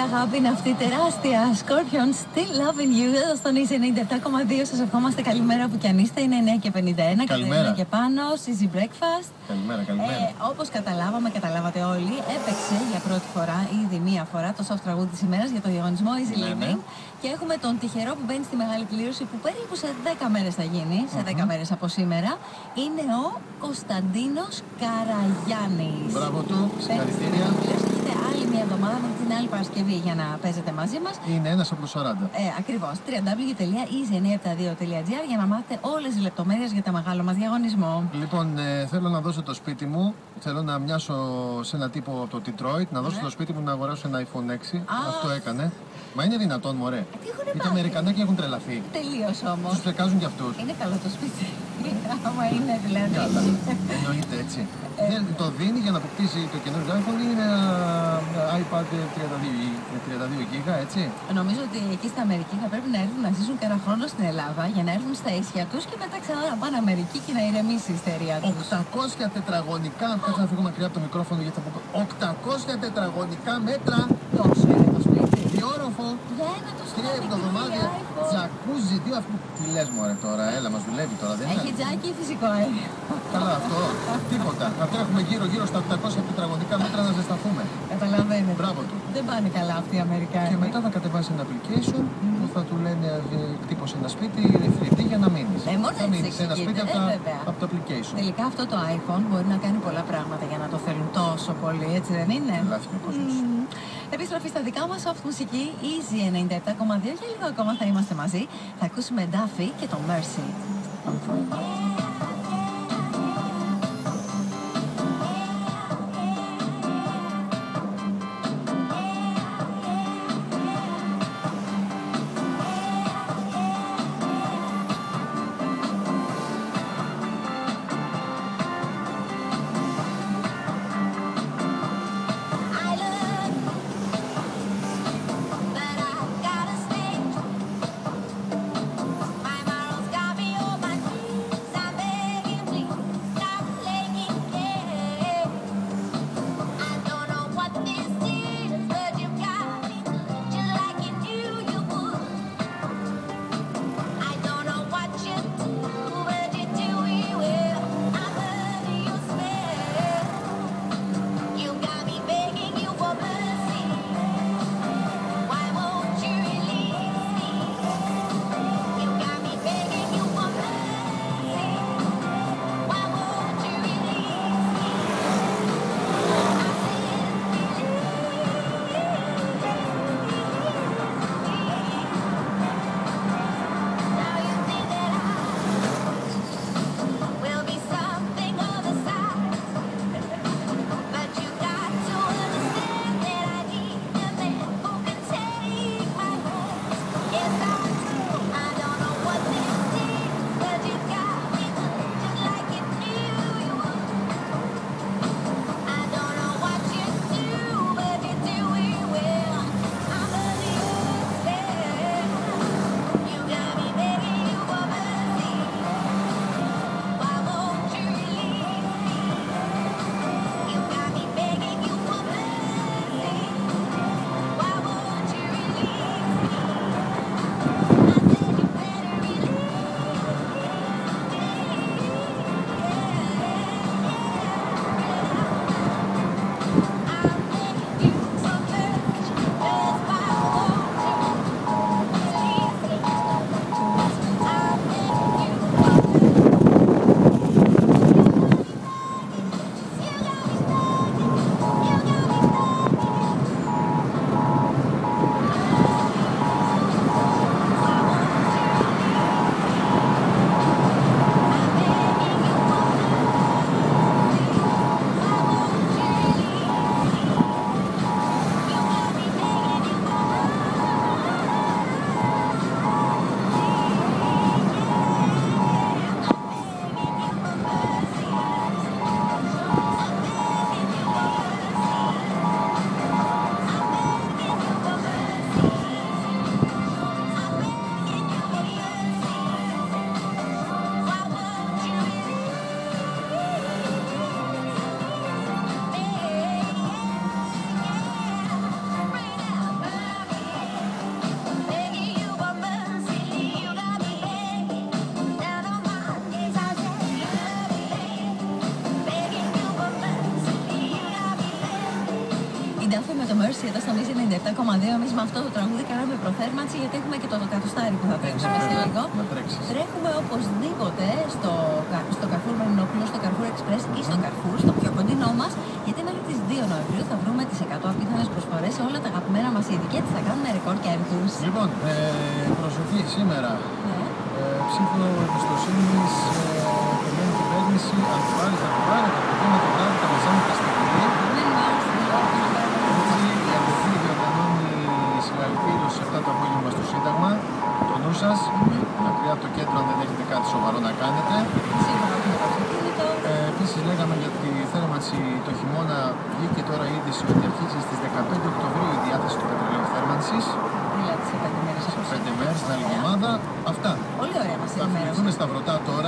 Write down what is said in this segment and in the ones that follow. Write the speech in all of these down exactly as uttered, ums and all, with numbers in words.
αγάπη είναι αυτή τεράστια. Scorpion, still loving you. Εδώ στον Easy ενενήντα επτά κόμμα δύο σας ευχόμαστε καλημέρα που κι αν είστε. Είναι εννιά και πενήντα ένα. Καλημέρα. Και πάνω, Easy Breakfast. Καλημέρα, καλημέρα. Ε, όπως καταλάβαμε, καταλάβατε όλοι, έπαιξε για πρώτη φορά, ήδη μία φορά, το soft τραγούδι της ημέρας για το διαγωνισμό Easy Ναι, Living. ναι. Και έχουμε τον τυχερό που μπαίνει στη μεγάλη κλήρωση που περίπου σε δέκα μέρες θα γίνει, σε δέκα mm-hmm. μέρες από σήμερα. Είναι ο Κωνσταντίνος Καραγιάννης. Μπράβο του, συγχαρητήρια. Έχετε άλλη μία εβδομάδα με την άλλη Παρασκευή για να παίζετε μαζί μας. Είναι ένας από τους σαράντα. Ε, ακριβώς. double-u double-u double-u τελεία easy εννιακόσια εβδομήντα δύο τελεία τζι άρ για να μάθετε όλες τις λεπτομέρειες για το μεγάλο μας διαγωνισμό. Λοιπόν, ε, θέλω να δώσω το σπίτι μου. Θέλω να μοιάσω σε ένα τύπο από το Detroit, να δώσω Ναι. το σπίτι μου να αγοράσω ένα iPhone έξι. Α. Αυτό έκανε. Μα είναι δυνατόν, μωρέ. Τι έχουνε Οι μάθει. Αμερικανάκοι έχουν τρελαθεί. Τελείως όμως. Τους φεκάζουν κι αυτούς. Είναι καλό το σπίτι. Άμα είναι δηλαδή. Καλά. Εννοείται έτσι. Ε. Δεν το δίνει για να αποκτήσει το καινούργιο iPhone. Είναι ένα iPad τριάντα δύο γίγα, έτσι. Νομίζω ότι εκεί στην Αμερική θα πρέπει να έρθουν να ζήσουν και ένα χρόνο στην Ελλάδα για να έρθουν στα ίσια τους και μετά ξανά να πάνε Αμερική και να ηρεμήσει η ιστερία τους. οκτακόσια τετραγωνικά, κάτσε να φύγω μακριά από το μικρόφωνο γιατί θα πω. οκτακόσια τετραγωνικά μέτρα. Τόσο είναι το σπίτι. Διόροφο. Για ένα τόσο Και εβδομάδια τζακούζι, δύο αυτού. Τι λες μωρέ τώρα, έλα μας δουλεύει τώρα, δεν Έχει είναι. τζάκι ή φυσικό αέριο. Καλά αυτό, τίποτα. Να τρέχουμε γύρω γύρω στα οκτακόσια τετραγωνικά μέτρα να ζεσταθούμε. Καταλαβαίνετε. Μπράβο του. Δεν πάνε καλά αυτοί οι Αμερικάνοι. Και μετά θα κατεβάσει ένα application που θα του λένε ε, χτύπωσε ένα σπίτι θρι ντι για να μείνεις. Ε, μόνο θα έτσι μείνεις σε ένα σπίτι εξηγείται, από, ε, τα, βέβαια. από το application. Τελικά αυτό το iPhone μπορεί να κάνει πολλά πράγματα για να το θέλουν τόσο πολύ, έτσι δεν είναι? Λάθη ο κόσμος. Επιστροφή στα δικά μας soft μουσική, Easy ενενήντα επτά κόμμα δύο και λίγο ακόμα θα είμαστε μαζί. Θα ακούσουμε Duffy και το Mercy. My morals got me on my knees. I'm ενημέρωση εδώ στο Μίζι ενενήντα επτά κόμμα δύο. Εμείς με αυτό το τραγούδι κάναμε προθέρμανση γιατί έχουμε και το εκατοστάρι που θα τρέξουμε σε λίγο. Τρέχουμε οπωσδήποτε στο, στο Carrefour Μερινόπουλο, στο Carrefour Express ή στο Carrefour, στο πιο κοντινό μας, γιατί μέχρι τις δύο Νοεμβρίου θα βρούμε τις εκατό απίθανες προσφορές σε όλα τα αγαπημένα μας είδη και έτσι θα κάνουμε ρεκόρ κέρδους. Λοιπόν, ε, προσοχή σήμερα. Ναι. Ε, ψήφο εμπιστοσύνη, ε, περιμένει την κυβέρνηση. Αν το πάρει, θα το πάρει. Θα το δει με το βράδυ, θα μαζάμε τα στιγμή. Έτσι, η Αντοχή διοργανώνει συγχαρητήριο σε αυτά το απόγευμα στο Σύνταγμα. Το νου σας, μακριά από το κέντρο, αν δεν έχετε κάτι σοβαρό να κάνετε. Ε, Επίσης, λέγαμε για τη θέρμανση το χειμώνα. Βγήκε τώρα η είδηση ότι αρχίζει στις δεκαπέντε Οκτωβρίου η διάθεση του πετρελαίου θέρμανσης. Δηλαδή σε πέντε μέρες. Σε πέντε μέρες, την άλλη εβδομάδα. Αυτά. Πολύ ωραία μας θα φυληθούμε στα βρωτά τώρα.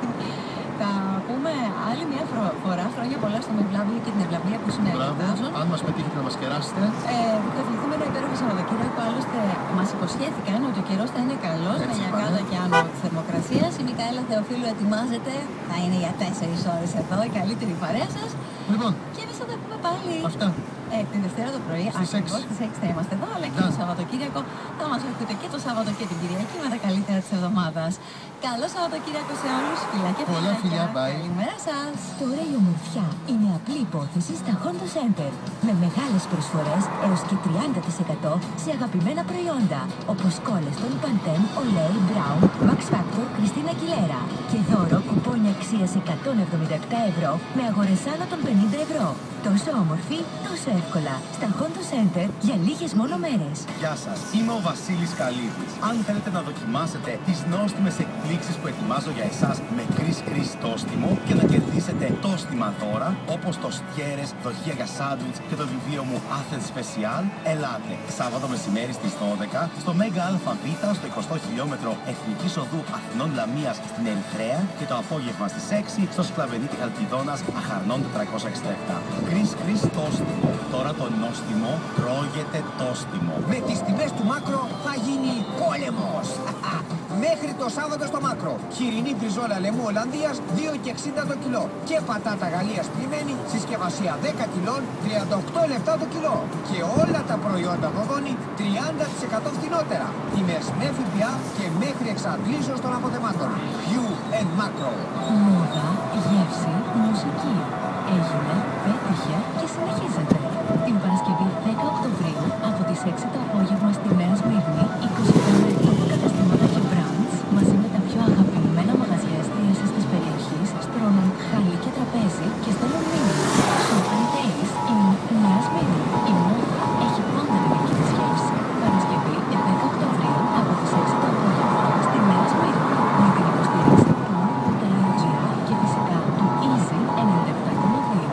Θα πούμε άλλη μια φορά χρόνια πολλά στο Μευλάβιο και την Ευλαβία που σήμερα γιορτάζουν. Αν μας πετύχετε να μας κεράσετε. Ε, θα ευχηθούμε ένα υπέροχο Σαββατοκύριακο. Άλλωστε, μας υποσχέθηκαν ότι ο καιρός θα είναι καλός, με λιακάδα και άνω της θερμοκρασίας. Η Μικαέλα Θεοφίλου ετοιμάζεται. Θα είναι για τέσσερις ώρες εδώ, η καλύτερη παρέα σας. Λοιπόν. Και εμείς θα τα πούμε πάλι. Αυτά. Ε, την Δευτέρα το πρωί, ακριβώς στις έξι θα είμαστε εδώ, αλλά και το Σαββατοκύριακο θα μας ακούτε και το Σάββατο και την Κυριακή με τα καλύτερα της εβδομάδας. Καλό Σαββατοκύριακο σε όλους, φιλιά και πολλά φιλιά, bye. Καλημέρα σας. Τώρα η ομορφιά είναι απλή υπόθεση στα Honda Center. Με μεγάλες προσφορές έως και τριάντα τοις εκατό σε αγαπημένα προϊόντα, όπως Κόλεστον, Παντέν, Olay, Brown, Max Factor, Christina Aguilera. Και δώρο κουπόνια αξίας εκατόν εβδομήντα επτά ευρώ με αγορές άνω των πενήντα ευρώ. Τόσο όμορφη, τόσο εύκολα. Στα Honda Center για λίγες μόνο μέρες. Γεια σας, είμαι ο Βασίλης Καλίδης. Αν θέλετε να δοκιμάσετε τις νόστιμες εκπλήξεις που ετοιμάζω για εσάς με Chris Chris τόστιμο και να κερδίσετε τόστιμα δώρα, όπως το στιέρες, δοχεία για σάντουιτς και το βιβλίο μου Athens Special, ελάτε Σάββατο μεσημέρι στις δώδεκα στο Μέγα ΑΒ στο εικοστό χιλιόμετρο Εθνικής Οδού Αθηνών Λαμίας στην Ερυθρέα και το απόγευμα στις έξι στο Σκλαβενίτη Χαλκιδόνας Αχαρνών τετρακόσια εξήντα επτά. Chris Chris τόστιμο. Τώρα το νόστιμο τρώγεται τόστιμο. Με τις τιμές του Μάκρο θα γίνει πόλεμος. Μέχρι το Σάββατο στο Μάκρο. Χοιρινή μπριζόλα λαιμού Ολλανδίας δύο και εξήντα το κιλό. Και πατάτα Γαλλίας πλημμένη, συσκευασία δέκα κιλών, τριάντα οκτώ λεπτά το κιλό. Και όλα τα προϊόντα Δοδόνη τριάντα τοις εκατό φθηνότερα. Τιμές με ΦΠΑ και μέχρι εξαντλήσεως των αποθεμάτων. Hue and Macro. Μόδα, γεύση, μουσική. Έγινε, πέτυχε και συνεχίζεται. Την Παρασκευή δέκα Οκτωβρίου από τις έξι το απόγευμα στη Νέα Σμύρνη, είκοσι πέντε καταστήματα και brands μαζί με τα πιο αγαπημένα μαγαζιά εστίασης της περιοχής στρώνουν χαλί και τραπέζι και στέλνουν μήνυμα. Shopping Days in Νέα Σμύρνη. Η μόδα έχει πάντα την δική της γεύση. Παρασκευή δέκα Οκτωβρίου από τις έξι το απόγευμα στη Νέα Σμύρνη με την υποστήριξη του Mood.gr και φυσικά του Easy ενενήντα επτά κόμμα δύο.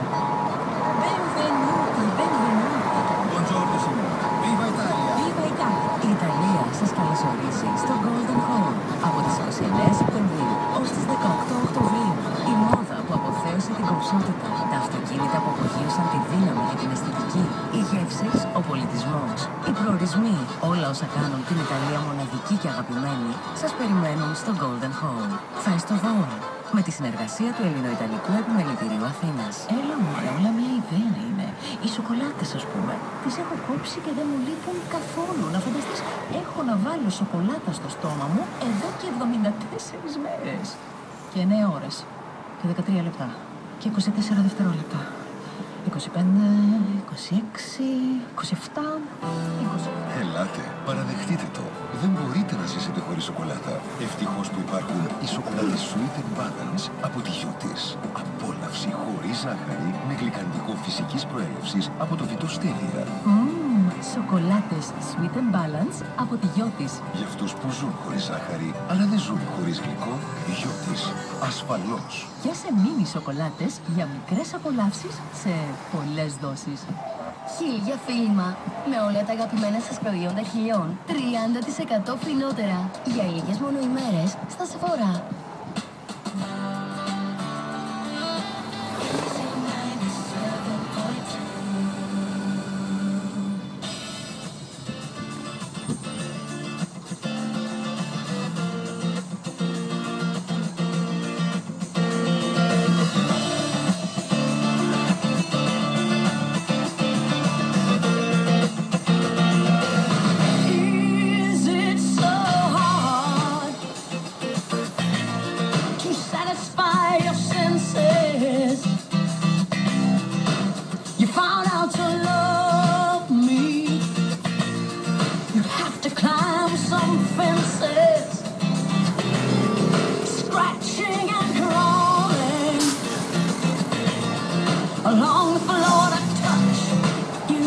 Benvenuti, benvenuti. Buongiorno signore. Viva Italia. Viva Italia. Η Ιταλία σας καλωσορίζει στο Golden Hall από τις είκοσι εννέα Σεπτεμβρίου ως τις δεκαοκτώ Οκτωβρίου. Η μόδα που αποθέωσε την κομψότητα, τα αυτοκίνητα που απογείωσαν τη δύναμη και την αισθητική, οι γεύσεις, ο πολιτισμός, οι προορισμοί, όλα όσα κάνουν την Ιταλία μοναδική και αγαπημένη, σας περιμένουν στο Golden Hall. Φες το δώρο με τη συνεργασία του Ελληνοϊταλικού Επιμελητηρίου Αθήνας. Έλα μωρέ, όλα μια ιδέα είναι. Οι σοκολάτες, ας πούμε, τις έχω κόψει και δεν μου λείπουν καθόλου. Να φανταστείς, έχω να βάλω σοκολάτα στο στόμα μου εδώ και εβδομήντα τέσσερις μέρες. Και εννέα ώρες. Και δεκατρία λεπτά. Και είκοσι τέσσερα δευτερόλεπτα. είκοσι πέντε, είκοσι έξι, είκοσι επτά, είκοσι. Ελάτε, παραδεχτείτε το. Δεν μπορείτε να ζήσετε χωρίς σοκολάτα. Ευτυχώς που υπάρχουν οι σοκολάτες Sweet and Balance από τη Γιώτης. Απόλαυση χωρίς ζάχαρη με γλυκαντικό φυσικής προέλευσης από το φυτό Stevia. Μμμ, σοκολάτες Sweet and Balance από τη Γιώτης. Για αυτούς που ζουν χωρίς ζάχαρη, αλλά δεν ζουν χωρίς γλυκό, Γιώτης. Ασφαλώς. Και σε μίνι σοκολάτες για μικρές απολαύσεις σε πολλές δόσεις. Χίλια φίλμα με όλα τα αγαπημένα σας προϊόντα χιλιών. τριάντα τοις εκατό φθηνότερα. Για λίγες μόνο ημέρες στα Sephora. satisfy your senses. You found out to love me. You have to climb some fences, scratching and crawling along the floor to touch you.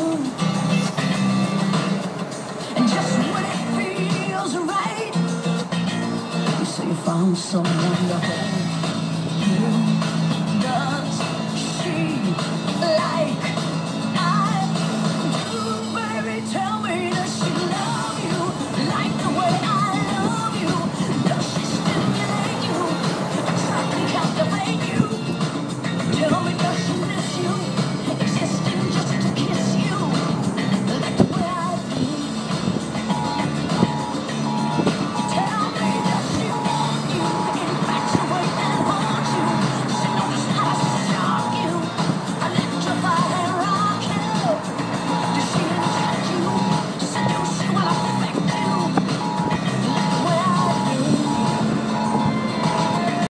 And just when it feels right, you say you found someone to hold.